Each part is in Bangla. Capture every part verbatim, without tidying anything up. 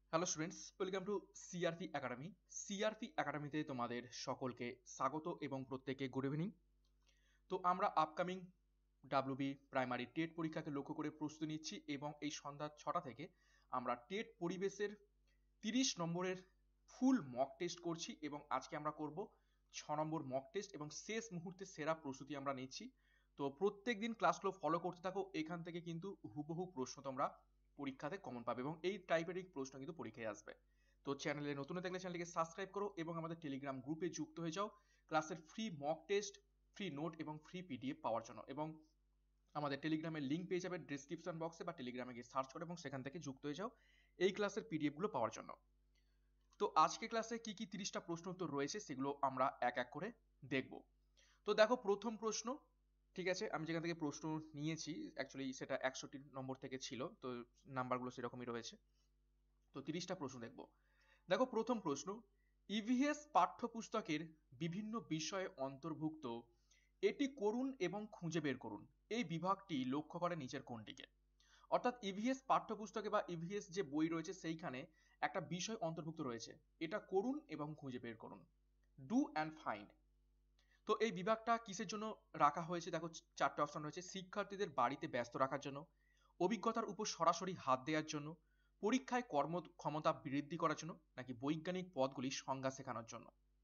Hello students, welcome to CRP academy. CRP একাডেমিতে তোমাদের সকলকে স্বাগত এবং প্রত্যেকে গুড ইভিনিং। তো আমরা আপকামিং ডাব্লিউবি প্রাইমারি টেট পরীক্ষাকে লক্ষ্য করে প্রস্তুতি নিচ্ছি এবং এই সন্ধ্যা ছটা থেকে আমরা টেট পরিবেশের তিরিশ নম্বরের ফুল মক টেস্ট করছি এবং আজকে আমরা করব ছ নম্বর মক টেস্ট এবং শেষ মুহূর্তে সেরা প্রস্তুতি আমরা নিচ্ছি। তো প্রত্যেক দিন ক্লাসগুলো ফলো করতে থাকো, এখান থেকে কিন্তু হুবহু প্রশ্ন তোমরা পরীক্ষাতে কমন পাবে এবং এই টাইপেরই প্রশ্ন কিন্তু পরীক্ষায় আসবে। তো চ্যানেলে নতুন থাকলে চ্যানেলটিকে সাবস্ক্রাইব করো এবং আমাদের টেলিগ্রাম গ্রুপে যুক্ত হয়ে যাও ক্লাসের free mock test, free note এবং ফ্রি পিডিএফ পাওয়ার জন্য। এবং আমাদের টেলিগ্রামের লিঙ্ক পেয়ে যাবে ডিসক্রিপশন বক্সে বা টেলিগ্রামে গিয়ে সার্চ করো এবং সেখান থেকে যুক্ত হয়ে যাও এই ক্লাসের পিডিএফগুলো পাওয়ার জন্য। তো আজকে ক্লাসে কি কি তিরিশটা প্রশ্ন উত্তর রয়েছে সেগুলো আমরা এক এক করে দেখব। তো দেখো, প্রথম প্রশ্ন, ঠিক আছে, আমি যেখান থেকে প্রশ্ন নিয়েছি অ্যাকচুয়ালি সেটা একষট্টি নম্বর থেকে ছিল, তো নাম্বারগুলো সেরকমই রয়েছে। তো তিরিশটা প্রশ্ন দেখব। দেখো, প্রথম প্রশ্ন, ইভিএস পাঠ্যপুস্তকের বিভিন্ন বিষয়ে অন্তর্ভুক্ত এটি করুন এবং খুঁজে বের করুন এই বিভাগটি লক্ষ্য করে নিচের কোনটিকে। অর্থাৎ ইভিএস পাঠ্যপুস্তকে বা ইভিএস যে বই রয়েছে সেইখানে একটা বিষয় অন্তর্ভুক্ত রয়েছে, এটা করুন এবং খুঁজে বের করুন, ডু অ্যান্ড ফাইন্ড। তো এই বিভাগটা কিসের জন্য রাখা হয়েছে? দেখো, চারটে অপশন রয়েছে। শিক্ষার্থীদের বাড়িতে ব্যস্ত রাখার জন্য, অভিজ্ঞতার উপর সরাসরি হাত দেওয়ার জন্য, পরীক্ষায় কর্মক্ষমতা বৃদ্ধি করার জন্য, নাকি বৈজ্ঞানিক পদগুলি সংজ্ঞা শেখানোর জন্য।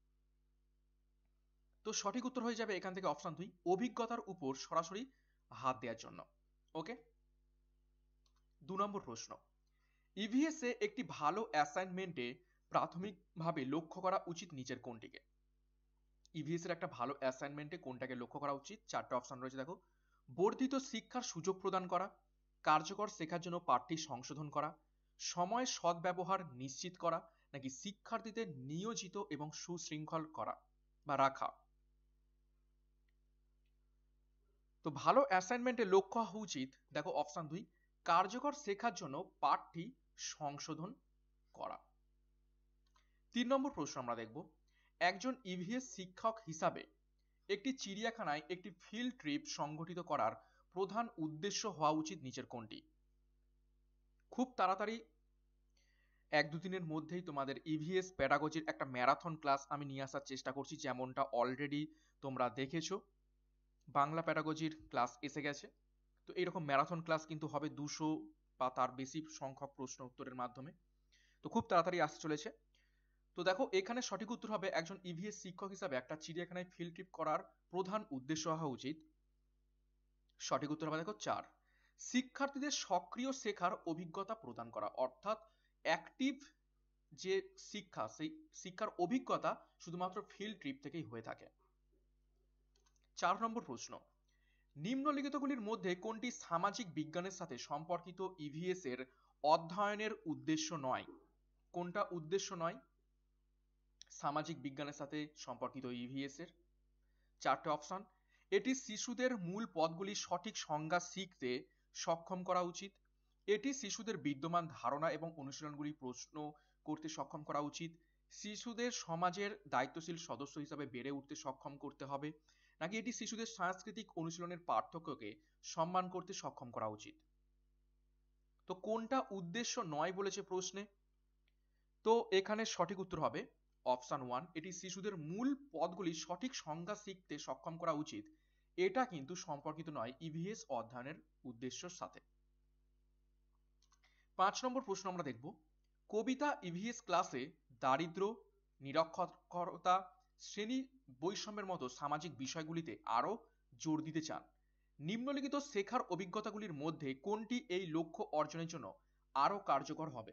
তো সঠিক উত্তর হয়ে যাবে এখান থেকে অপশন দুই, অভিজ্ঞতার উপর সরাসরি হাত দেওয়ার জন্য। ওকে, দু নম্বর প্রশ্ন, ইভিএস এ একটি ভালো অ্যাসাইনমেন্টে প্রাথমিকভাবে লক্ষ্য করা উচিত নিচের কোনটিকে। ইভিএস এর একটা ভালো অ্যাসাইনমেন্টে কোনটাকে লক্ষ্য করা উচিত? চারটে অপশন রয়েছে। দেখো, বর্ধিত শিক্ষার সুযোগ প্রদান করা, কার্যকর শেখার জন্য পাঠটি সংশোধন করা, সময় সদ্ব্যবহার নিশ্চিত করা, নাকি শিক্ষার্থীদের নিয়োজিত এবং সুশৃঙ্খল করা বা রাখা। তো ভালো অ্যাসাইনমেন্টে লক্ষ্য হওয়া উচিত, দেখো অপশন দুই, কার্যকর শেখার জন্য পাঠটি সংশোধন করা। তিন নম্বর প্রশ্ন আমরা দেখব, একজন ইভিএস শিক্ষক হিসাবে একটি চিড়িয়াখানায় একটি ফিল্ড ট্রিপ সংগঠিত করার প্রধান উদ্দেশ্য হওয়া উচিত নিচের কোনটি। খুব তাড়াতাড়ি এক দুদিনের মধ্যেই তোমাদের ইভিএস প্যাডাগজির একটা ম্যারাথন ক্লাস আমি নিয়ে আসার চেষ্টা করছি, যেমনটা অলরেডি তোমরা দেখেছো বাংলা প্যাডাগজির ক্লাস এসে গেছে। তো এইরকম ম্যারাথন ক্লাস কিন্তু হবে দুশো বা তার বেশি সংখ্যক প্রশ্ন উত্তরের মাধ্যমে, তো খুব তাড়াতাড়ি আসতে চলেছে। তো দেখো, এখানে সঠিক উত্তর হবে একজন ইভিএস শিক্ষক হিসাবে একটা চিড়িয়াখানায় ফিল্ড ট্রিপ করার প্রধান উদ্দেশ্য হওয়া উচিত, সঠিক উত্তর হবে দেখো চার, শিক্ষার্থীদের সক্রিয় শেখার অভিজ্ঞতা প্রদান করা। অর্থাৎ অ্যাক্টিভ যে শিক্ষা, সেই শিক্ষার অভিজ্ঞতা শুধুমাত্র ফিল্ড ট্রিপ থেকেই হয়ে থাকে। চার নম্বর প্রশ্ন, নিম্নলিখিতগুলির মধ্যে কোনটি সামাজিক বিজ্ঞানের সাথে সম্পর্কিত ইভিএস এর অধ্যয়নের উদ্দেশ্য নয়? কোনটা উদ্দেশ্য নয় সামাজিক বিজ্ঞানের সাথে সম্পর্কিত ইভিএস এর? চারটে অপশন, এটি শিশুদের মূল পদগুলি সঠিক সংজ্ঞা শিখতে সক্ষম করা উচিত, এটি শিশুদের বিদ্যমান ধারণা এবং অনুশীলনগুলি প্রশ্ন করতে সক্ষম করা উচিত, শিশুদের সমাজের দায়িত্বশীল সদস্য হিসাবে বেড়ে উঠতে সক্ষম করতে হবে, নাকি এটি শিশুদের সাংস্কৃতিক অনুশীলনের পার্থক্যকে সম্মান করতে সক্ষম করা উচিত। তো কোনটা উদ্দেশ্য নয় বলেছে প্রশ্নে? তো এখানে সঠিক উত্তর হবে অপশন ওয়ান, এটি শিশুদের মূল পদগুলি সঠিক সংজ্ঞা শিখতে সক্ষম করা উচিত, এটা কিন্তু সম্পর্কিত নয় ইভিএস অধ্যয়নের উদ্দেশ্যের সাথে। পাঁচ নম্বর প্রশ্ন আমরা দেখব, কবিতা ইভিএস ক্লাসে দারিদ্র, নিরক্ষরতা, শ্রেণী বৈষম্যের মতো সামাজিক বিষয়গুলিতে আরো জোর দিতে চান। নিম্নলিখিত শেখার অভিজ্ঞতাগুলির মধ্যে কোনটি এই লক্ষ্য অর্জনের জন্য আরো কার্যকর হবে?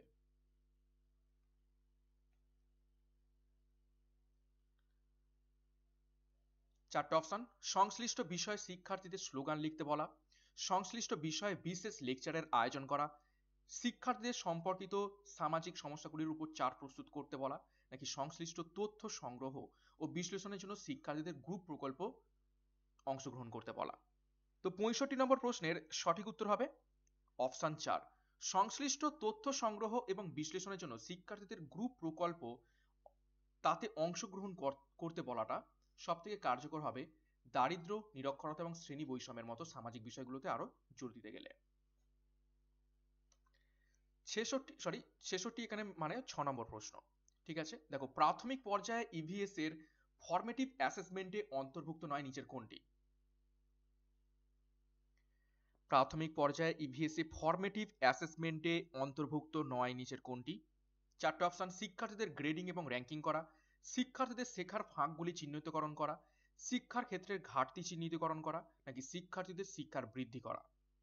চারটে অপশন, সংশ্লিষ্ট বিষয়ে শিক্ষার্থীদের স্লোগান লিখতে বলা, সংশ্লিষ্ট বিষয়ে বিশেষ লেকচারের আয়োজন করা, শিক্ষার্থীদের সম্পর্কিত সামাজিক সমস্যাগুলির উপর চার্ট প্রস্তুত করতে বলা, নাকি সংশ্লিষ্ট তথ্য সংগ্রহ ও বিশ্লেষণের জন্য শিক্ষার্থীদের গ্রুপ প্রকল্প অংশগ্রহণ করতে বলা। তো পঁয়ষট্টি নম্বর প্রশ্নের সঠিক উত্তর হবে অপশন চার, সংশ্লিষ্ট তথ্য সংগ্রহ এবং বিশ্লেষণের জন্য শিক্ষার্থীদের গ্রুপ প্রকল্প তাতে অংশগ্রহণ করতে বলাটা সব থেকে কার্যকর হবে দারিদ্র, নিরক্ষরতা এবং শ্রেণী বৈষম্যের মতো সামাজিক বিষয়গুলোতে আরো জোর দিতে গেলে। ছেষট্টি সরি ছেষট্টি এখানে মানে ছ নম্বর প্রশ্ন। ঠিক আছে, দেখো প্রাথমিক পর্যায়ে ইভিএস এর ফরমেটিভ অ্যাসেসমেন্টে অন্তর্ভুক্ত নয় নিচের কোনটি? প্রাথমিক পর্যায়ে ইভিএস এ ফরমেটিভ অ্যাসেসমেন্টে অন্তর্ভুক্ত নয় নিচের কোনটি? চারটে অপশন: শিক্ষার্থীদের গ্রেডিং এবং র্যাঙ্কিং করা, শিক্ষার্থীদের শেখার ফাঁকগুলি চিহ্নিতকরণ করা, শিক্ষার ক্ষেত্রে ঘাটতি চিহ্নিতকরণ করা, নাকি শিক্ষার্থীদের শিক্ষার বৃদ্ধি করা।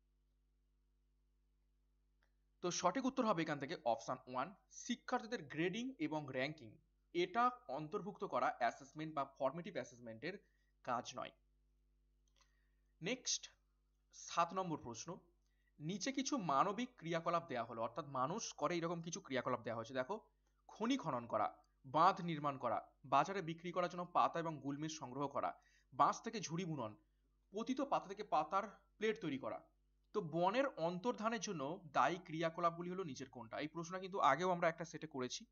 তো সঠিক উত্তর হবে এখান থেকে অপশন ওয়ান, শিক্ষার্থীদের গ্রেডিং এবং র্যাঙ্কিং এটা অন্তর্ভুক্ত করা অ্যাসেসমেন্ট বা ফরমেটিভ অ্যাসেসমেন্টের কাজ নয়। নেক্সট সাত নম্বর প্রশ্ন, নিচে কিছু মানবিক ক্রিয়াকলাপ দেওয়া হলো, অর্থাৎ মানুষ করে এরকম কিছু ক্রিয়াকলাপ দেওয়া হয়েছে। দেখো, খনি খনন করা, বাঁধ নির্মাণ করা, বাজারে বিক্রি করার জন্য পাতা এবং গুলমিশ সংগ্রহ করা, বাঁশ থেকে ঝুড়ি বুনন, পতিত পাতা থেকে পাতার প্লেট তৈরি করা। তো বনের অন্তর্ধানের জন্য দায়ী ক্রিয়াকলাপগুলি হলো নিচের কোনটা? এই প্রশ্নটা কিন্তু আগেও আমরা একটা সেটে করেছি।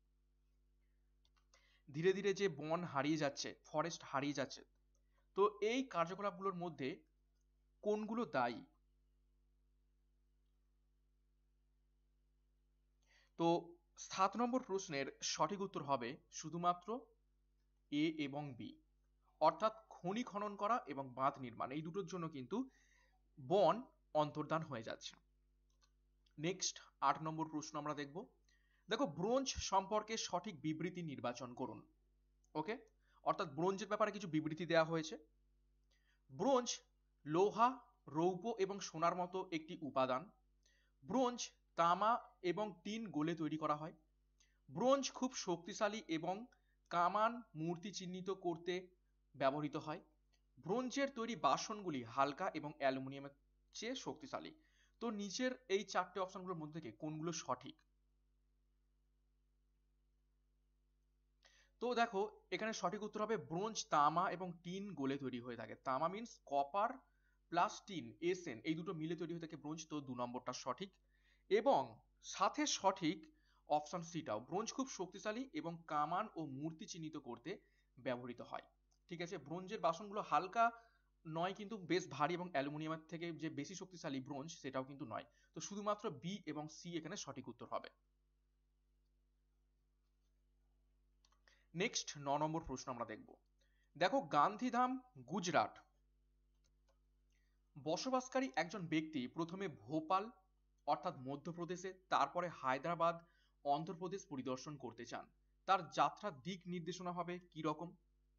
ধীরে ধীরে যে বন হারিয়ে যাচ্ছে, ফরেস্ট হারিয়ে যাচ্ছে, তো এই কার্যকলাপগুলোর মধ্যে কোনগুলো দায়ী? তো সাত নম্বর প্রশ্নের সঠিক উত্তর হবে শুধুমাত্র এ এবং বি, অর্থাৎ খনি খনন করা এবং বাঁধ নির্মাণ, এই দুটোর জন্য কিন্তু বন অন্তর্ধান হয়ে যাচ্ছে। নেক্সট আট নম্বর প্রশ্ন আমরা দেখব। দেখো, ব্রোঞ্জ সম্পর্কে সঠিক বিবৃতি নির্বাচন করুন। ওকে, অর্থাৎ ব্রোঞ্জের ব্যাপারে কিছু বিবৃতি দেওয়া হয়েছে। ব্রোঞ্জ লোহা, রৌপ্য এবং সোনার মতো একটি উপাদান। ব্রোঞ্জ তামা এবং টিন গলে তৈরি করা হয়। ব্রোঞ্জ খুব শক্তিশালী এবং কামান মূর্তি চিহ্নিত করতে ব্যবহৃত হয়। ব্রোঞ্জের তৈরি বাসনগুলি হালকা এবং অ্যালুমিনিয়ামের চেয়ে শক্তিশালী। তো নিচের এই চারটে অপশনগুলোর মধ্যে থেকে কোনগুলো সঠিক? তো দেখো, এখানে সঠিক উত্তর হবে ব্রোঞ্জ তামা এবং টিন গলে তৈরি হয়ে থাকে। তামা means copper plus tin, SN, এই দুটো মিলে তৈরি হয়ে থাকে ব্রোঞ্জ। তো দু নম্বরটা সঠিক। এবং সাথে সঠিক অপশন সিটাও, ব্রোঞ্জ খুব শক্তিশালী এবং কামান ও মূর্তি চিহ্নিত করতে ব্যবহৃত হয়। ঠিক আছে, ব্রোঞ্জের বাসনগুলো হালকা নয় কিন্তু বেশ ভারী, এবং অ্যালুমিনিয়ামের থেকে যে বেশি শক্তিশালী ব্রোঞ্জ সেটাও কিন্তু নয়। তো শুধুমাত্র বি এবং সি এখানে সঠিক উত্তর হবে। নেক্সট ন নম্বর প্রশ্ন আমরা দেখব। দেখো, গান্ধীধাম গুজরাট বসবাসকারী একজন ব্যক্তি প্রথমে ভোপাল অর্থাৎ মধ্যপ্রদেশে, তারপরে হায়দ্রাবাদ অন্ধ্রপ্রদেশ পরিদর্শন করতে চান। তার যাত্রার দিক নির্দেশনা হবে কি রকম?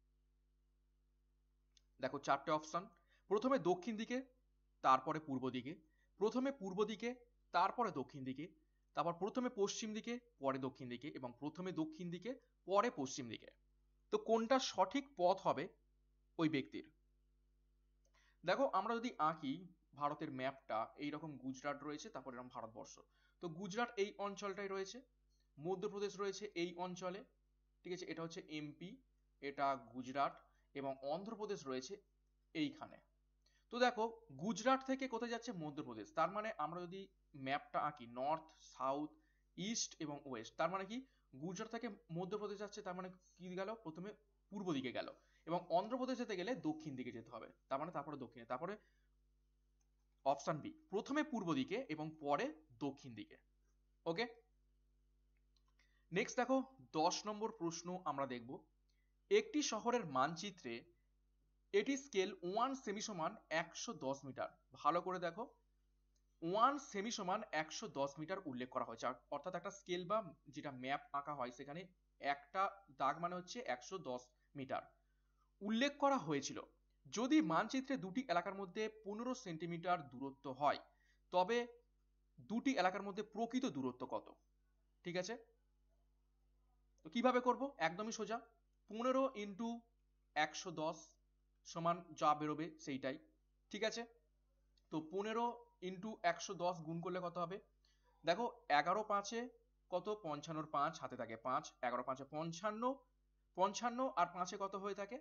দেখো চারটে অপশন: প্রথমে দক্ষিণ দিকে, তারপরে পূর্ব দিকে, প্রথমে পূর্ব দিকে, তারপরে দক্ষিণ দিকে, তারপর প্রথমে পশ্চিম দিকে, পরে দক্ষিণ দিকে, এবং প্রথমে দক্ষিণ দিকে, পরে পশ্চিম দিকে। তো কোনটা সঠিক পথ হবে ওই ব্যক্তির? দেখো, আমরা যদি আঁকি ভারতের ম্যাপটা, এইরকম গুজরাট রয়েছে, তারপর এরকম ভারতবর্ষ। তো গুজরাট এই অঞ্চলটাই রয়েছে, মধ্যপ্রদেশ রয়েছে এই অঞ্চলে, ঠিক আছে, এটা হচ্ছে এমপি, এটা গুজরাট, এবং অন্ধ্রপ্রদেশ রয়েছে এইখানে। তো দেখো, গুজরাট থেকে কোথায় যাচ্ছে? মধ্যপ্রদেশ। তার মানে আমরা যদি ম্যাপটা আঁকি নর্থ, সাউথ, ইস্ট এবং ওয়েস্ট, তার মানে কি গুজরাট থেকে মধ্যপ্রদেশ যাচ্ছে, তার মানে কি গেল? প্রথমে পূর্ব দিকে গেল, এবং অন্ধ্রপ্রদেশ যেতে গেলে দক্ষিণ দিকে যেতে হবে, তার মানে তারপরে দক্ষিণে, তারপরে অপশন বি, প্রথমে পূর্ব দিকে এবং পরে দক্ষিণ দিকে। ওকে, নেক্সট দেখো, দশ নম্বর প্রশ্ন আমরা দেখব। একটি শহরের মানচিত্রে এটি স্কেল ওয়ান সেমি সমান একশো দশ মিটার। ভালো করে দেখো, ওয়ান সেমি সমান একশো দশ মিটার উল্লেখ করা হয়েছে, অর্থাৎ একটা স্কেল বা যেটা ম্যাপ আঁকা হয় সেখানে একটা দাগ মানে হচ্ছে একশো দশ মিটার উল্লেখ করা হয়েছিল। যদি মানচিত্রে দুটি এলাকার মধ্যে পনেরো সেন্টিমিটার দূরত্ব হয়, তবে দুটি এলাকার মধ্যে প্রকৃত দূরত্ব কত? ঠিক আছে, তো কিভাবে করব? একদমই সোজা, পনেরো ইন্টু একশো দশ সমান যা বেরোবে সেইটাই। ঠিক আছে, তো পনেরো ইন্টু একশো দশ গুণ করলে কত হবে? দেখো, এগারো পাঁচে কত? পঞ্চান্নর পাঁচ হাতে থাকে পাঁচ, এগারো পাঁচে পঞ্চান্ন, পঞ্চান্ন আর পাঁচে কত হয়ে থাকে?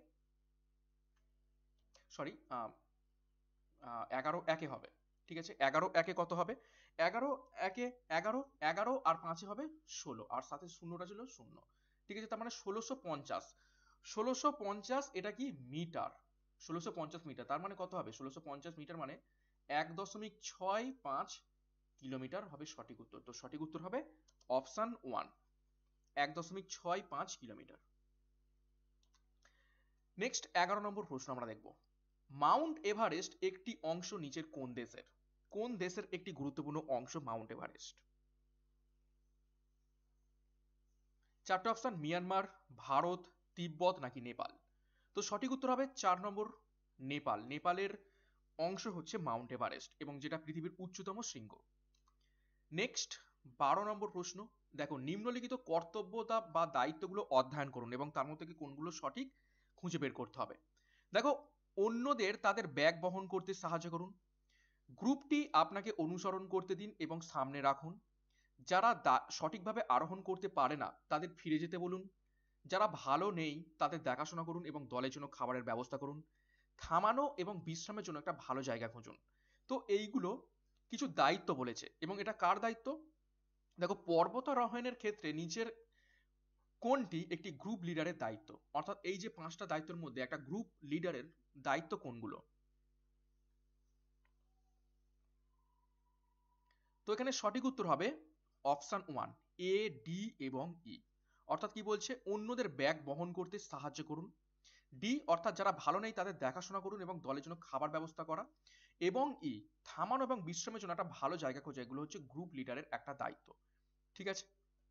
সরি, এগারো একে হবে। ঠিক আছে, এগারো একে কত হবে? এগারো একে এগারো, এগারো আর পাঁচে হবে ষোলো, আর সাথে শূন্যটা ছিল শূন্য। ঠিক আছে, তার মানে ষোলোশো পঞ্চাশ, ষোলোশো পঞ্চাশ এটা কি মিটার? ষোলোশো পঞ্চাশ মিটার, তার মানে কত হবে? ষোলোশো পঞ্চাশ মিটার মানে এক দশমিক ছয় পাঁচ কিলোমিটার হবে সঠিক উত্তর। তো সঠিক উত্তর হবে অপশন ওয়ান, এক দশমিক ছয় পাঁচ কিলোমিটার। নেক্সট এগারো নম্বর প্রশ্ন আমরা দেখব, মাউন্ট এভারেস্ট একটি অংশ নিচের কোন দেশের? কোন দেশের একটি গুরুত্বপূর্ণ অংশ মাউন্ট এভারেস্ট? চারটে অপশন, মিয়ানমার, ভারত, তিব্বত নাকি নেপাল? তো সঠিক উত্তর হবে চার নম্বর, নেপাল। নেপালের অংশ হচ্ছে মাউন্ট এভারেস্ট এবং যেটা পৃথিবীর উচ্চতম শৃঙ্গ। নেক্সট বারো নম্বর প্রশ্ন, দেখো নিম্নলিখিত কর্তব্যতা বা দায়িত্বগুলো অধ্যয়ন করুন এবং তার মধ্যে কোনগুলো সঠিক খুঁজে বের করতে হবে। দেখো, অন্যদের তাদের ব্যাগ বহন করতে সাহায্য করুন, গ্রুপটি আপনাকে অনুসরণ করতে দিন এবং সামনে রাখুন, যারা সঠিকভাবে আরোহণ করতে পারে না তাদের ফিরে যেতে বলুন, যারা ভালো নেই তাদের দেখাশোনা করুন এবং দলের জন্য খাবারের ব্যবস্থা করুন, থামানো এবং বিশ্রামের জন্য একটা ভালো জায়গা খুঁজুন। তো এইগুলো কিছু দায়িত্ব বলেছে এবং এটা কার দায়িত্ব? দেখো, পর্বতারোহণের ক্ষেত্রে নিচের কোনটি একটি গ্রুপ লিডারের দায়িত্ব? অর্থাৎ এই যে পাঁচটা দায়িত্বের মধ্যে একটা গ্রুপ লিডারের দায়িত্ব কোনগুলো? তো এখানে সঠিক উত্তর হবে অপশন ওয়ান, এ, ডি এবং ই। অর্থাৎ কি বলছে? অন্যদের ব্যাগ বহন করতে সাহায্য করুন, ডি অর্থাৎ যারা ভালো নেই তাদের দেখাশোনা করুন এবং দলের জন্য খাবার ব্যবস্থা করা, এবং ই থামানো এবং বিশ্রামের জন্য একটা ভালো জায়গা খোঁজা। এগুলো হচ্ছে গ্রুপ লিডারের একটা দায়িত্ব। ঠিক আছে,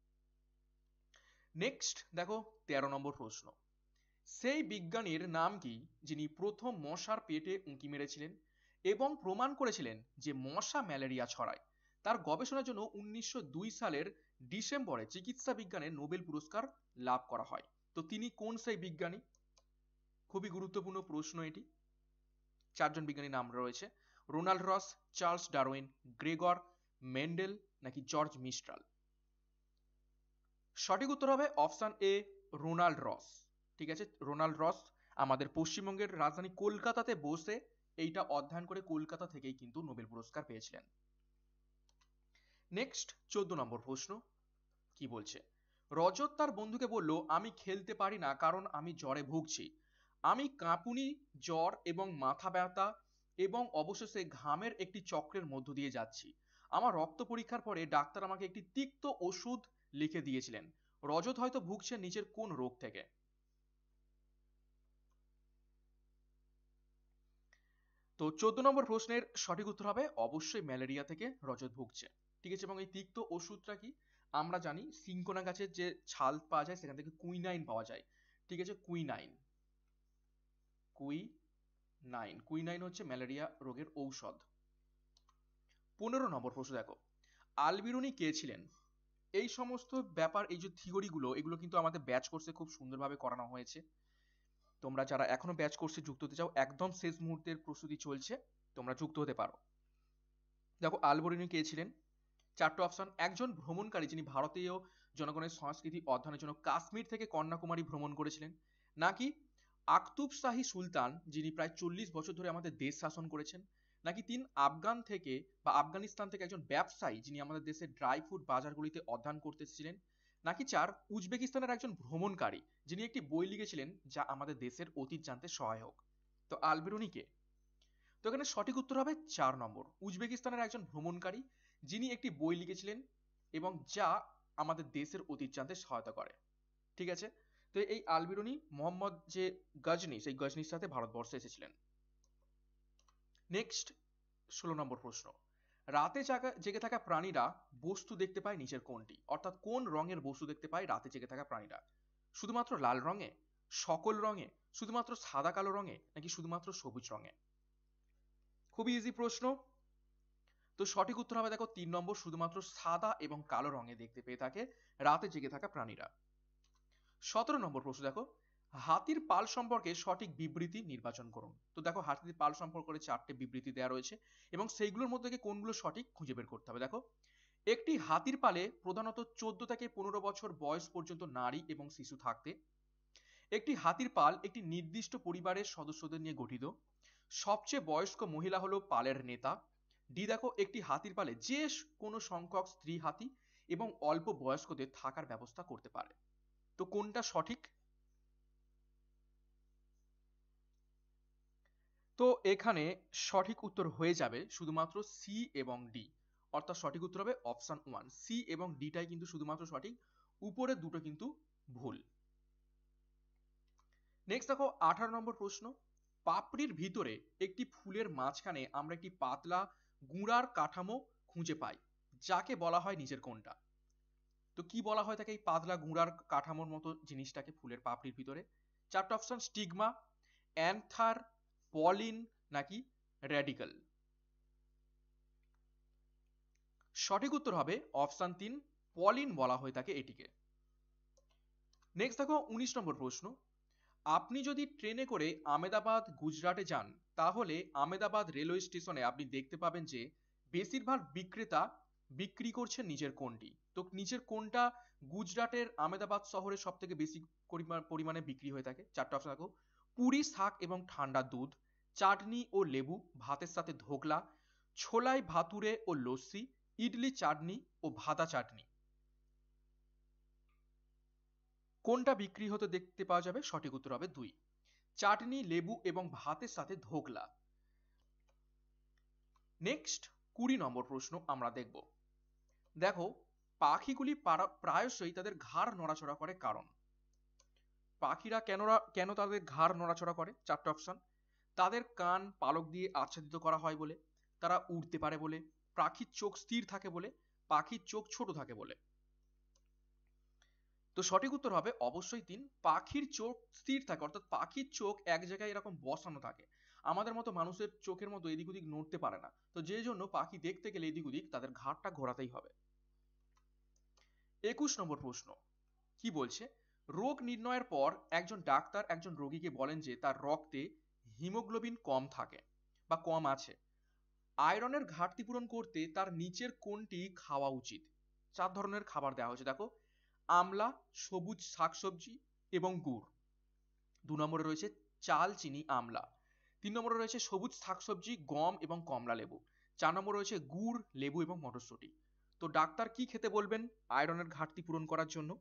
নেক্সট দেখো তেরো নম্বর প্রশ্ন, সেই বিজ্ঞানীর নাম কি যিনি প্রথম মশার পেটে উঁকি মেরেছিলেন এবং প্রমাণ করেছিলেন যে মশা ম্যালেরিয়া ছড়ায়? তার গবেষণার জন্য উনিশশো দুই সালের ডিসেম্বরে চিকিৎসা বিজ্ঞানে নোবেল পুরস্কার লাভ করা হয়। তো তিনি কোন সেই বিজ্ঞানী? খুবই গুরুত্বপূর্ণ প্রশ্ন এটি। চারজন বিজ্ঞানীর নাম রয়েছে, Ronald Ross, Charles Darwin, Gregor Mendel নাকি জর্জ মিস্ট্রাল? সঠিক উত্তর হবে অপশন এ, রোনাল্ড রস। ঠিক আছে, রোনাল্ড রস আমাদের পশ্চিমবঙ্গের রাজধানী কলকাতাতে বসে এইটা অধ্যয়ন করে কলকাতা থেকেই কিন্তু নোবেল পুরস্কার পেয়েছিলেন। নেক্সট চোদ্দ নম্বর প্রশ্ন কি বলছে, রজত তার বন্ধুকে বলল, আমি খেলতে পারি না কারণ আমি জ্বরে ভুগছি, আমি কাঁপুনি, জ্বর এবং মাথা ব্যথা এবং অবশেষে ঘামের একটি চক্রের মধ্য দিয়ে যাচ্ছি। আমার রক্ত পরীক্ষার পরে ডাক্তার আমাকে একটি তিক্ত ওষুধ লিখে দিয়েছিলেন। রজত হয়তো ভুগছে নিচের কোন রোগ থেকে? তো চোদ্দ নম্বর প্রশ্নের সঠিক উত্তর হবে অবশ্যই ম্যালেরিয়া থেকে রজত ভুগছে। ঠিক আছে, এবং এই তিক্ত ওষুধটা কি? আমরা জানি সিনকোনা গাছের যে ছাল পাওয়া যায় সেখান থেকে কুইনাইন পাওয়া যায়। ঠিক আছে, কুইনাইন কুইনাইন কুইনাইন হচ্ছে ম্যালেরিয়া রোগের ঔষধ। পনেরো নম্বর প্রশ্ন দেখো, আলবিরুনি কে ছিলেন? এই সমস্ত ব্যাপার, এই যে থিওরিগুলো, এগুলো কিন্তু আমাদের ব্যাচ কোর্সে খুব সুন্দরভাবে করানো হয়েছে। তোমরা যারা এখনো ব্যাচ কোর্সে যুক্ত হতে চাও, একদম শেষ মুহূর্তের প্রস্তুতি চলছে, তোমরা যুক্ত হতে পারো। দেখো, আলবরুনি কে ছিলেন? চারটে অপশন, একজন ভ্রমণকারী যিনি ভারতীয় জনগণের সংস্কৃতি অধ্যয়নের জন্য কাশ্মীর থেকে কন্যাকুমারী ভ্রমণ করেছিলেন, নাকি আকতুব শাহী সুলতান যিনি প্রায় চল্লিশ বছর ধরে আমাদের দেশ শাসন করেছেন, নাকি তিন আফগান থেকে বা আফগানিস্তান থেকে একজন ব্যবসায়ী যিনি আমাদের দেশের ড্রাই ফ্রুট বাজারগুলিতে অধ্যয়ন করতে এসেছিলেন, নাকি চার উজবেকিস্তানের একজন ভ্রমণকারী যিনি একটি বই লিখেছিলেন যা আমাদের দেশের অতীত জানতে সহায়ক? তো আলবেরুনি কে? তো এখানে সঠিক উত্তর হবে চার নম্বর, উজবেকিস্তানের একজন ভ্রমণকারী যিনি একটি বই লিখেছিলেন এবং যা আমাদের দেশের অতীত জানতে সহায়তা করে। ঠিক আছে, তো এই আলবেরুনি মোহাম্মদ যে গজনি, সেই গজনির সাথে ভারতবর্ষে এসেছিলেন। নেক্সট ষোলো নম্বর প্রশ্ন, রাতে জেগে থাকা প্রাণীরা বস্তু দেখতে পায় নিচের কোনটি? অর্থাৎ কোন রঙের বস্তু দেখতে পায় রাতে জেগে থাকা প্রাণীরা? শুধুমাত্র লাল রঙে, সকল রঙে, শুধুমাত্র সাদা কালো রঙে, নাকি শুধুমাত্র সবুজ রঙে? খুবই ইজি প্রশ্ন। তো সঠিক উত্তর হবে দেখো তিন নম্বর, শুধুমাত্র সাদা এবং কালো রঙে দেখতে পেয়ে থাকে রাতে জেগে থাকা প্রাণীরা। সতেরো নম্বর প্রশ্ন দেখো, হাতির পাল সম্পর্কে সঠিক বিবৃতি নির্বাচন করুন। তো দেখো, হাতির পাল সম্পর্কে চারটে বিবৃতি দেওয়া রয়েছে এবং সেইগুলোর মধ্যে থেকে কোনগুলো সঠিক খুঁজে বের করতে হবে। দেখো, একটি হাতির পালে প্রধানত চোদ্দ থেকে পনেরো বছর বয়স পর্যন্ত নারী এবং শিশু থাকতে, একটি হাতির পাল একটি নির্দিষ্ট পরিবারের সদস্যদের নিয়ে গঠিত, সবচেয়ে বয়স্ক মহিলা হলো পালের নেতা, ডি দেখো, একটি হাতির পালে যে কোনো সংখ্যক স্ত্রী হাতি এবং অল্প বয়স্কদের থাকার ব্যবস্থা করতে পারে। তো কোনটা সঠিক? তো এখানে সঠিক উত্তর হয়ে যাবে শুধুমাত্র সি এবং ডি, অর্থাৎ সঠিক উত্তর হবে অপশন ওয়ান, সি এবং ডিটাই কিন্তু শুধুমাত্র সঠিক, উপরের দুটো কিন্তু ভুল। নেক্সট দেখো আঠারো নম্বর প্রশ্ন, পাপড়ির ভিতরে একটি ফুলের মাঝখানে আমরা একটি পাতলা গুঁড়ার কাঠামো খুঁজে পাই, যাকে বলা হয় নিচের কোনটা? তো কি বলা হয় তাকে এই পাতলা গুঁড়ার কাঠামোর মতো জিনিসটাকে ফুলের পাপড়ির ভিতরে? চারটা অপশন, স্টিগমা, অ্যান্থার, পলিন নাকি র্যাডিক্যাল। সঠিক উত্তর হবে অপশন তিন, পলিন বলা হয়ে থাকে এটিকে। নেক্সট দেখো উনিশ নম্বর প্রশ্ন, আপনি যদি ট্রেনে করে আমেদাবাদ গুজরাটে যান, তাহলে আমেদাবাদ রেলওয়ে স্টেশনে আপনি দেখতে পাবেন যে বেশিরভাগ বিক্রেতা বিক্রি করছে নিচের কোনটি? তো নিচের কোনটা গুজরাটের আমেদাবাদ শহরে সব থেকে বেশি পরিমাণে বিক্রি হয়ে থাকে? চারটা অপশন দেখো, পুরি, শাক এবং ঠান্ডা দুধ, চাটনি ও লেবু, ভাতের সাথে ধোকলা, ছোলাই ভাতুরে ও লস্যি, ইডলি চাটনি ও ভাদা চাটনি। কোনটা বিক্রি হতে দেখতে পাওয়া যাবে? সঠিক উত্তর হবে দুই, চাটনি, লেবু এবং ভাতের সাথে ধোকলা। নেক্সট কুড়ি নম্বর প্রশ্ন আমরা দেখব। দেখো পাখিগুলি প্রায়শই তাদের ঘাড় নড়াচড়া করে, কারণ? পাখিরা কেন কেন তাদের ঘাড় নড়াচড়া করে? চারটা অপশন, তাদের কান পালক দিয়ে আচ্ছাদিত করা হয় বলে, তারা উড়তে পারে বলে, পাখির চোখ স্থির থাকে বলে, পাখির চোখ ছোট থাকে বলে। তো সঠিক উত্তর হবে অবশ্যই তিন, পাখির চোখ স্থির থাকে, অর্থাৎ পাখির চোখ এক জায়গায় এরকম বসানো থাকে, আমাদের মতো মানুষের চোখের মতো এদিক ওদিক নড়তে পারে না। তো যে জন্য পাখি দেখতে গেলে এদিক ওদিক তাদের ঘাড়টা ঘোরাতেই হবে। একুশ নম্বর প্রশ্ন কি বলছে, রোগ নির্ণয়ের পর একজন ডাক্তার একজন রোগীকে বলেন যে তার রক্তে হিমোগ্লোবিন কম থাকে বা কম আছে, আয়রনের ঘাটতি পূরণ করতে তার নিচের কোনটি খাওয়া উচিত? চার ধরনের খাবার দেওয়া হয়েছে, দেখো আমলা, সবুজ শাকসবজি এবং গুড়। দু নম্বরে রয়েছে চাল, চিনি, আমলা। তিন নম্বরে রয়েছে সবুজ শাকসবজি, গম এবং কমলা লেবু। চার নম্বরে রয়েছে গুড়, লেবু এবং মটরশুঁটি। তো ডাক্তার কি খেতে বলবেন আয়রনের ঘাটতি পূরণ করার জন্য?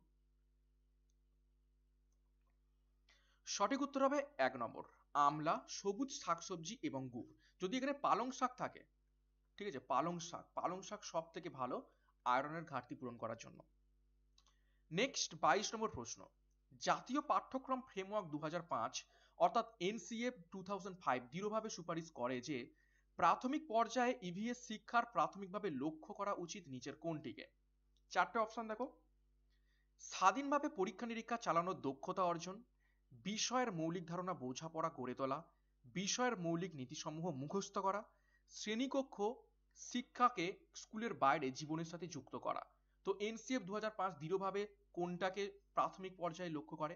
সঠিক উত্তর হবে এক নম্বর, আমলা, সবুজ শাকসবজি এবং গুড়। যদি এখানে পালং শাক থাকে, ঠিক আছে, পালং শাক পালং শাক সব থেকে ভালো আয়রনের ঘাটতি পূরণ করার জন্য। নেক্সট বাইশ নম্বর প্রশ্ন, জাতীয় পাঠ্যক্রম ফ্রেমওয়ার্ক দু হাজার পাঁচ অর্থাৎ এনসিএফ টু থাউজেন্ড ফাইভ দৃঢ়ভাবে সুপারিশ করে যে প্রাথমিক পর্যায়ে ইভিএস শিক্ষার প্রাথমিকভাবে লক্ষ্য করা উচিত নিচের কোনটিকে? চারটে অপশন দেখো, স্বাধীনভাবে পরীক্ষা নিরীক্ষা চালানোর দক্ষতা অর্জন, বিষয়ের মৌলিক ধারণা বোঝাপড়া গড়ে তোলা, বিষয়ের মৌলিক নীতিসমূহ মুখস্থ করা, শ্রেণীকক্ষ শিক্ষাকে স্কুলের বাইরে জীবনের সাথে যুক্ত করা। তো এনসিএফ দু হাজার পাঁচ দৃঢ়ভাবে কোনটাকে প্রাথমিক পর্যায়ে লক্ষ্য করে?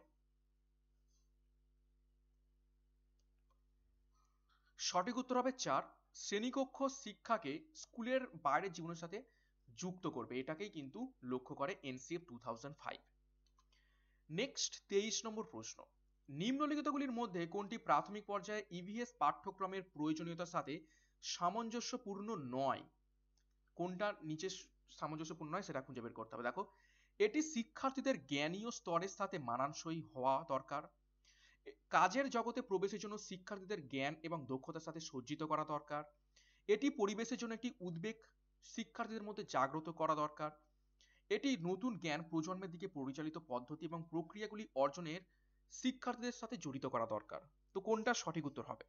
সঠিক উত্তর হবে চার, শ্রেণীকক্ষ শিক্ষাকে স্কুলের বাইরে জীবনের সাথে যুক্ত করবে, এটাকেই কিন্তু লক্ষ্য করে NCF two thousand five. Next তেইশ নম্বর প্রশ্ন, নিম্নলিখিতগুলির মধ্যে কোনটি প্রাথমিক পর্যায়ে ইভিএস পাঠ্যক্রমের প্রয়োজনীয়তার সাথে সামঞ্জস্যপূর্ণ নয়? কোনটা নিচে সামঞ্জস্যপূর্ণ নয় সেটা খুঁজে বের করতে হবে। দেখো এটি শিক্ষার্থীদের জ্ঞানীয় স্তরের সাথে মানানসই হওয়া দরকার, কাজের জগতে প্রবেশের জন্য শিক্ষার্থীদের জ্ঞান এবং দক্ষতার সাথে সজ্জিত করা দরকার, এটি পরিবেশের জন্য একটি উদ্বেগ শিক্ষার্থীদের মধ্যে জাগ্রত করা দরকার, এটি নতুন জ্ঞান প্রজন্মের দিকে পরিচালিত পদ্ধতি এবং প্রক্রিয়াগুলি অর্জনের শিক্ষার্থীদের সাথে জড়িত করা দরকার। তো কোনটা সঠিক উত্তর হবে?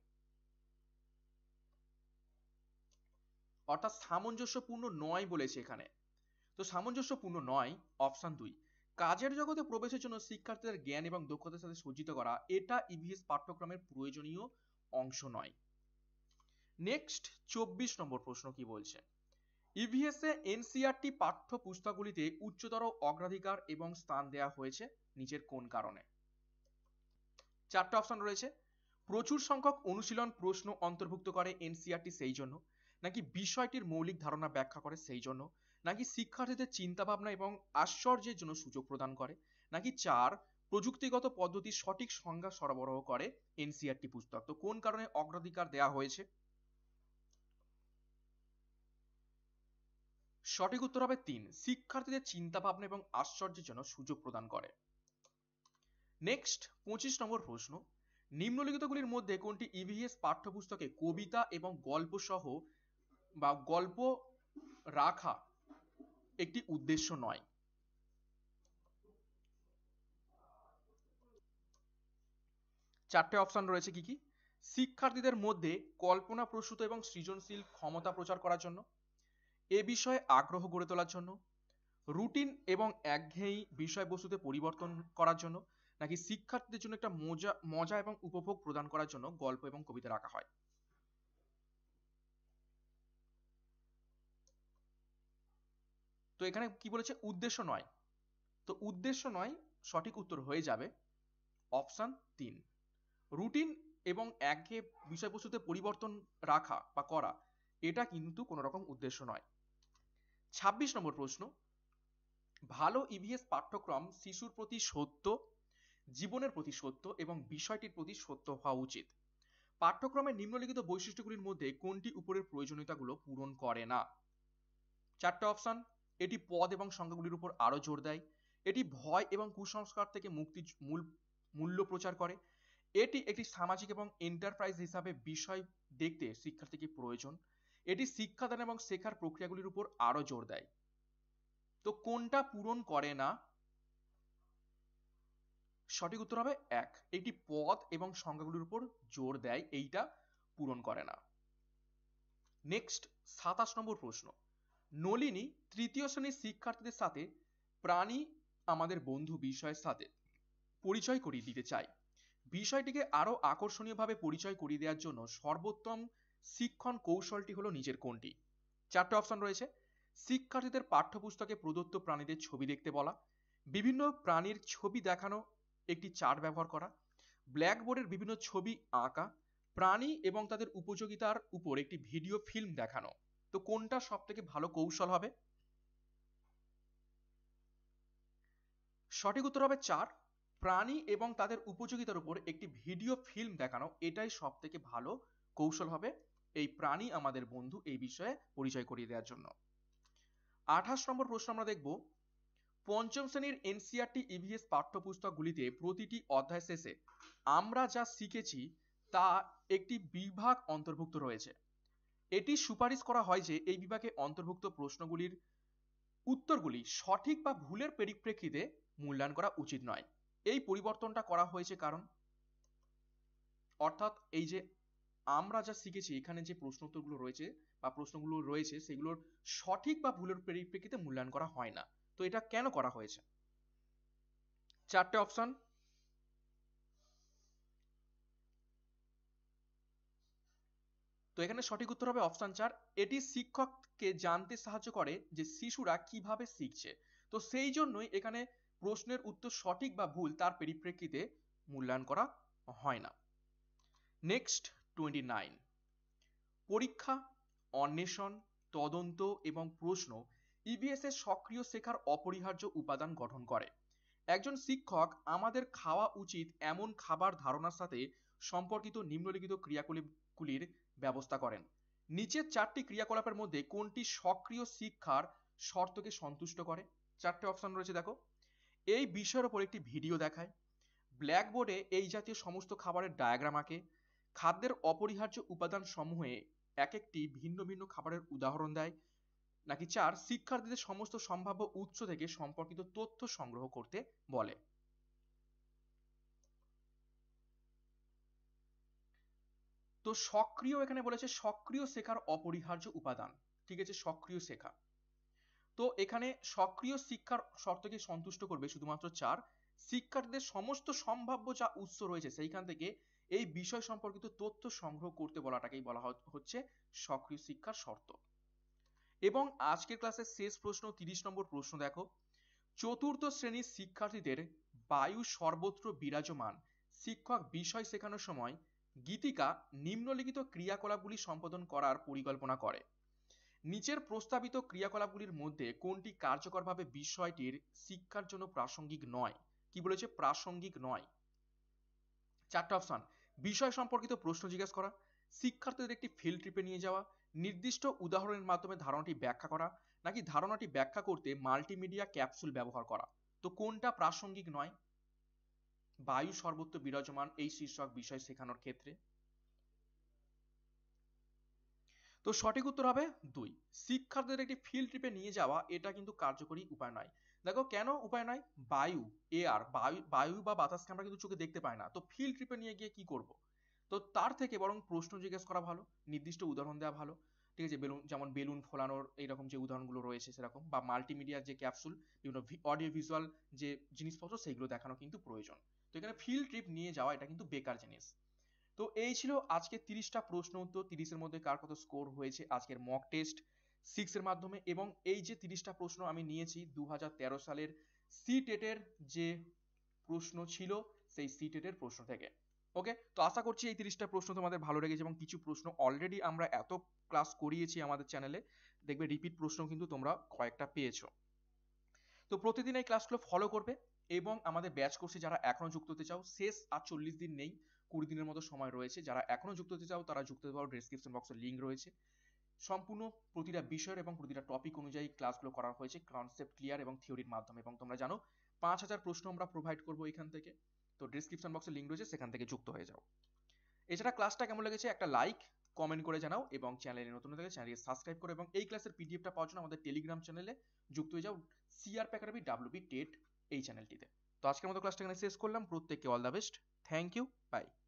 অর্থাৎ সামঞ্জস্যপূর্ণ নয় বলেছে এখানে, তো সামঞ্জস্যপূর্ণ নয় অপশন দুই, কাজের জগতে প্রবেশের জন্য শিক্ষার্থীদের জ্ঞান এবং দক্ষতার সাথে সজ্জিত করা, এটা ইভিএস পাঠ্যক্রমের প্রয়োজনীয় অংশ নয়। নেক্সট চব্বিশ নম্বর প্রশ্ন কি বলছে, ইভিএস এ এনসিইআরটি পাঠ্য পুস্তকগুলিতে উচ্চতর অগ্রাধিকার এবং স্থান দেওয়া হয়েছে নিচের কোন কারণে? চারটা অপশন রয়েছে, প্রচুর সংখ্যক অনুশীলন প্রশ্ন অন্তর্ভুক্ত করে এনসিইআরটি সেই জন্য, নাকি বিষয়টির মৌলিক ধারণা ব্যাখ্যা করে সেই জন্য, নাকি শিক্ষার্থীদের চিন্তা ভাবনা এবং আশ্চর্যের জন্য সুযোগ প্রদান করে, নাকি চার প্রযুক্তিগত পদ্ধতির সঠিক সংজ্ঞা সরবরাহ করে এনসিইআরটি পুস্তক। তো কোন কারণে অগ্রাধিকার দেওয়া হয়েছে? সঠিক উত্তর হবে তিন, শিক্ষার্থীদের চিন্তা ভাবনা এবং আশ্চর্যের জন্য সুযোগ প্রদান করে। নেক্সট পঁচিশ নম্বর প্রশ্ন, নিম্নলিখিতগুলির মধ্যে কোনটি ইভিএস পাঠ্যপুস্তকে কবিতা এবং গল্প সহ বা গল্প রাখা একটি উদ্দেশ্য নয়। চারটে অপশন রয়েছে কি কি? শিক্ষার্থীদের মধ্যে কল্পনা প্রসূত এবং সৃজনশীল ক্ষমতা প্রচার করার জন্য, এ বিষয়ে আগ্রহ গড়ে তোলার জন্য, রুটিন এবং একঘেয়েমি বিষয়বস্তুতে পরিবর্তন করার জন্য, নাকি শিক্ষার্থীদের জন্য একটা মজা মজা এবং উপভোগ প্রদান করার জন্য গল্প এবং কবিতা রাখা হয়। তো এখানে কি বলেছে? উদ্দেশ্য নয়। তো উদ্দেশ্য নয়, সঠিক উত্তর হয়ে যাবে অপশন তিন। রুটিন এবং একঘেয়ে বিষয়বস্তুতে পরিবর্তন রাখা বা করা, এটা কিন্তু কোনো রকম উদ্দেশ্য নয়। ছাব্বিশ নম্বর প্রশ্ন, ভালো ইভিএস পাঠ্যক্রম শিশুর প্রতি সত্য, জীবনের প্রতি সত্য এবং বিষয়টির প্রতি সত্য হওয়া উচিত। পাঠ্যক্রমের নিম্নলিখিত বৈশিষ্ট্যগুলির মধ্যে কোনটি উপরের প্রয়োজনীয়তাগুলো পূরণ করে না? চারটে অপশন। এটি পদ এবং সংখ্যাগুলির উপর আরো জোর দেয়, এটি ভয় এবং কুসংস্কার থেকে মুক্তির মূল মূল্য প্রচার করে, এটি একটি সামাজিক এবং এন্টারপ্রাইজ হিসাবে বিষয় দেখতে শিক্ষার্থীকে প্রয়োজন, এটি শিক্ষাদান এবং শেখার প্রক্রিয়াগুলির উপর আরো জোর দেয়। তো কোনটা পূরণ করে না? সঠিক উত্তর হবে এক, এটি পদ এবং সংখ্যাগুলির উপর জোর দেয়, এইটা পূরণ করে না। নেক্সট সাতাশ নম্বর প্রশ্ন, নলিনী তৃতীয় শ্রেণীর শিক্ষার্থীদের সাথে প্রাণী আমাদের বন্ধু বিষয়ের সাথে পরিচয় করিয়ে দিতে চাই। বিষয়টিকে আরো আকর্ষণীয়ভাবে পরিচয় করিয়ে দেওয়ার জন্য সর্বোত্তম শিক্ষণ কৌশলটি হলো নিচের কোনটি? চারটে অপশন রয়েছে। শিক্ষার্থীদের পাঠ্যপুস্তকে প্রদত্ত প্রাণীদের ছবি দেখতে বলা, বিভিন্ন প্রাণীর ছবি দেখানো একটি চার্ট ব্যবহার করা, ব্ল্যাকবোর্ডের বিভিন্ন ছবি আঁকা, প্রাণী এবং তাদের উপযোগিতার উপর একটি ভিডিও ফিল্ম দেখানো। তো কোনটা সব থেকে ভালো কৌশল হবে? সঠিক উত্তর হবে চার, প্রাণী এবং তাদের উপযোগিতার উপর একটি ভিডিও ফিল্ম দেখানো, এটাই সব থেকে ভালো কৌশল হবে এই প্রাণী আমাদের বন্ধু এই বিষয়ে পরিচয় করিয়ে দেওয়ার জন্য। আঠাশ নম্বর প্রশ্ন আমরা দেখব, পঞ্চম শ্রেণীর এনসিইআরটি ইভিএস পাঠ্যপুস্তকগুলিতে প্রতিটি অধ্যায় শেষে আমরা যা শিখেছি তা একটি বিভাগ অন্তর্ভুক্ত রয়েছে। এটি সুপারিশ করা হয় যে এই বিভাগে অন্তর্ভুক্ত প্রশ্নগুলির উত্তরগুলি সঠিক বা ভুলের পরিপ্রেক্ষিতে মূল্যায়ন করা উচিত নয়। এই পরিবর্তনটা করা হয়েছে কারণ, অর্থাৎ এই যে আমরা যা শিখেছি এখানে যে প্রশ্ন উত্তরগুলো রয়েছে বা প্রশ্নগুলো রয়েছে সেগুলোর সঠিক বা ভুলের পরিপ্রেক্ষিতে মূল্যায়ন করা হয় না। তো এটা কেন করা হয়েছে? চারটে অপশন। তো এখানে সঠিক উত্তর হবে অপশন চার, এটি শিক্ষককে জানতে সাহায্য করে যে শিশুরা কিভাবে শিখছে। তো সেই জন্যই এখানে প্রশ্নের উত্তর সঠিক বা ভুল তার পরিপ্রেক্ষিতে মূল্যায়ন করা হয় না। নেক্সট টোয়েন্টি নাইন, পরীক্ষা, অন্বেষণ, তদন্ত এবং প্রশ্ন ইভিএস এর সক্রিয় শেখার অপরিহার্য উপাদান গঠন করে। একজন শিক্ষক আমাদের খাওয়া উচিত এমন খাবার ধারণার সাথে সম্পর্কিত নিম্নলিখিত ক্রিয়াকলাপগুলির ব্যবস্থা করেন। নিচের চারটি ক্রিয়াকলাপের মধ্যে কোনটি সক্রিয় শিক্ষার শর্তকে সন্তুষ্ট করে? চারটে অপশন রয়েছে দেখো। এই বিষয়ের উপর একটি ভিডিও দেখায়, ব্ল্যাকবোর্ডে এই জাতীয় সমস্ত খাবারের ডায়াগ্রাম আঁকে, খাদ্যের অপরিহার্য উপাদান সমূহে এক একটি ভিন্ন ভিন্ন খাবারের উদাহরণ দেয়, নাকি চার, শিক্ষার্থীদের সমস্ত সম্ভাব্য উৎস থেকে সম্পর্কিত তথ্য সংগ্রহ করতে বলে। তো সক্রিয় এখানে বলেছে সক্রিয় শেখার অপরিহার্য উপাদান, ঠিক আছে, সক্রিয় শেখা। তো এখানে সক্রিয় শিক্ষার শর্তকে সন্তুষ্ট করবে শুধুমাত্র চার, শিক্ষার্থীদের সমস্ত সম্ভাব্য যা উৎস রয়েছে সেইখান থেকে এই বিষয় সম্পর্কিত তথ্য সংগ্রহ করতে বলাটাকেই বলা হচ্ছে সক্রিয় শিক্ষার শর্ত। এবং আজকের ক্লাসের শেষ প্রশ্ন তিরিশ নম্বর প্রশ্ন দেখো, চতুর্থ শ্রেণীর শিক্ষার্থীদের বায়ু সর্বত্র বিরাজমান শিক্ষক বিষয় শেখানোর সময় গীতিকা নিম্নলিখিত ক্রিয়াকলাপগুলি সম্পাদন করার পরিকল্পনা করে। নিচের প্রস্তাবিত ক্রিয়াকলাপগুলির মধ্যে কোনটি কার্যকরভাবে বিষয়টির শিক্ষার জন্য প্রাসঙ্গিক নয়? কি বলেছে? প্রাসঙ্গিক নয়। চারটা অপশন, বিষয় সম্পর্কিত প্রশ্ন জিজ্ঞাসা করা, শিক্ষার্থীদের একটি ফিল্ড ট্রিপে নিয়ে যাওয়া, নির্দিষ্ট উদাহরণের মাধ্যমে ধারণাটি ব্যাখ্যা করা, নাকি ধারণাটি ব্যাখ্যা করতে মাল্টিমিডিয়া ক্যাপসুল ব্যবহার করা। তো কোনটা প্রাসঙ্গিক নয় বায়ু সর্বত্র বিরাজমান এই শীর্ষক বিষয় শেখানোর ক্ষেত্রে? তো সঠিক উত্তর হবে দুই। শিক্ষার্থীদের একটি ফিল্ড ট্রিপে নিয়ে যাওয়া এটা কিন্তু কার্যকরী উপায় নয়। দেখো কেন উপায় নয়? বায়ু, এয়ার, বায়ু বায়ু বা বাতাসকে আমরা কিন্তু চোখে দেখতে পাই না, তো ফিল্ড ট্রিপে নিয়ে গিয়ে কি করব? তো তার থেকে বরং প্রশ্ন জিজ্ঞেস করা ভালো, নির্দিষ্ট উদাহরণ দেওয়া ভালো। ঠিক আছে, বেলুন যেমন বেলুন ফোলানোর এইরকম যে উদাহরণগুলো রয়েছে সেরকম, বা মাল্টিমিডিয়ার যে ক্যাপসুল, বিভিন্ন অডিও ভিজুয়াল যে জিনিসপত্র সেইগুলো দেখানো কিন্তু প্রয়োজন। তো এখানে ফিল্ড ট্রিপ নিয়ে যাওয়া এটা কিন্তু বেকার জিনিস। তো এই ছিল আজকে তিরিশটা প্রশ্ন উত্তর, তিরিশের মধ্যে কার কত স্কোর হয়েছে আজকের মক টেস্ট সিক্স এর মাধ্যমে। এবং এই যে তিরিশটা প্রশ্ন আমি নিয়েছি দু হাজার তেরো সালের সিটেটের যে প্রশ্ন ছিল সেই সিটেটের প্রশ্ন থেকে। ওকে, তো আশা করছি এই তিরিশটা প্রশ্ন তোমাদের ভালো লেগেছে, এবং কিছু প্রশ্ন অলরেডি আমরা এত ক্লাস করিয়েছি আমাদের চ্যানেলে, দেখবে রিপিট প্রশ্ন কিন্তু তোমরা কয়েকটা পেয়েছো। তো প্রতিদিন এই ক্লাসগুলো ফলো করবে, এবং আমাদের ব্যাচ কোর্সে যারা এখনো যুক্ত হতে চাও, শেষ আর চল্লিশ দিন নেই, কুড়ি দিনের মতো সময় রয়েছে। যারা এখনো যুক্ত হতে চাও তারা যুক্ত হতে পারো, ডেসক্রিপশন বক্সে লিঙ্ক রয়েছে। সম্পূর্ণ প্রতিটা বিষয়ের এবং প্রতিটা টপিক অনুযায়ী ক্লাসগুলো করা হয়েছে, কনসেপ্ট ক্লিয়ার এবং থিওরির মাধ্যমে। এবং তোমরা জানো পাঁচ হাজার প্রশ্ন আমরা প্রোভাইড করবো এখান থেকে। তো ডেসক্রিপশন বক্সে লিঙ্ক রয়েছে, সেখান থেকে যুক্ত হয়ে যাও। এছাড়া ক্লাসটা কেমন লেগেছে একটা লাইক কমেন্ট করে জানাও, এবং চ্যানেলে নতুন হলে চ্যানেলকে সাবস্ক্রাইব করো, এবং এই ক্লাসের পিডিএফটা পাওয়ার জন্য আমাদের টেলিগ্রাম চ্যানেলে যুক্ত হয়ে যাও, সিআরপি একাডেমি ডাব্লিউবি টেট এই চ্যানেলটিতে। তো আজকের মতো ক্লাসটা এখানে শেষ করলাম, প্রত্যেককে all the best, thank you, by.